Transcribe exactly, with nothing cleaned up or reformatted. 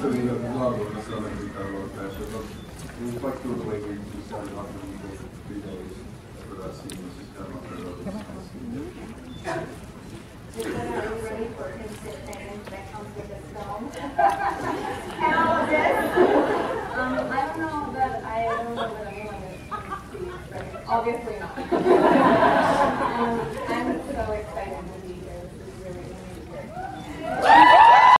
actually a vlog on the Southern Guitar World Fashion. It was quite cool the way we we started off the week of three days for that scene. Was just kind of up there. Are you ready for him to finish that comes with a song? And all of this? Um, I don't know that I don't know that I'm going to see, right? Obviously not. um, I'm so excited.